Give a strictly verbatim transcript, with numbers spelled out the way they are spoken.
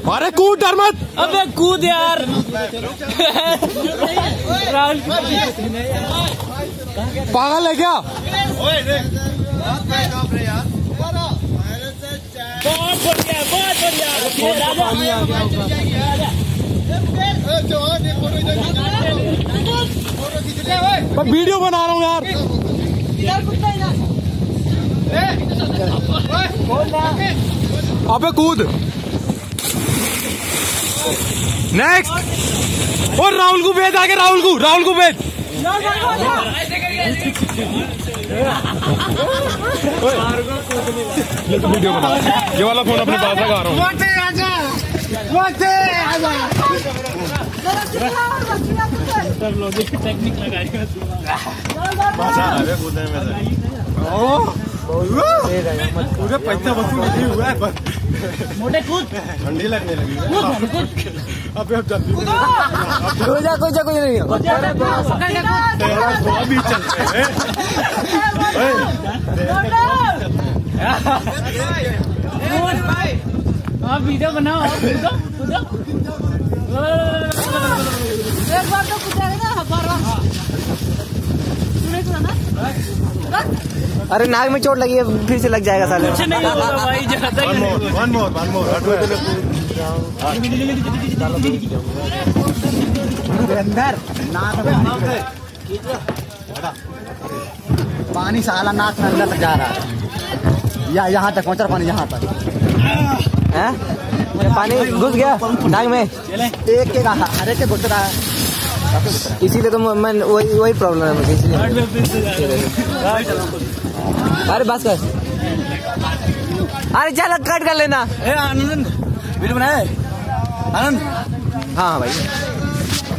अरे कूद डर मत। अबे कूद यार। राहुल पागल है क्या? बहुत बढ़िया बहुत बढ़िया। मैं वीडियो बना रहा हूँ यार। अबे कूद। नेक्स्ट। और राहुल को भेज आगे, राहुल को राहुल को भेज। वीडियो बना, ये वाला फोन अपने पास लगा रहा हूँ। टेक्निक लगाएगा पूरे पैसा वसूल नहीं हुआ है। मोटे कूद, ठंडी लगने लगी। अबे अब जल्दी कोई जा कोई जा कोई नहीं। अभी चलते हैं। आप वीडियो बनाओ। एक बार तो कूदेगा ना बार बार। अरे नाक में चोट लगी है, फिर से लग जाएगा साले। कुछ नहीं होगा भाई, ज्यादा ही नहीं। वन मोर वन मोर अंदर पानी साला नाक में अंदर तक जा रहा है। या यहाँ तक पहुँचा पानी, यहाँ तक है पानी घुस गया नाक में। एक के हर एक के घुस रहा है, इसीलिए तो मैं वही वही प्रॉब्लम है मुझे, इसलिए। अरे बस कर, अरे चल कट कर लेना। आनंद वीडियो बनाए आनंद। हाँ भाई।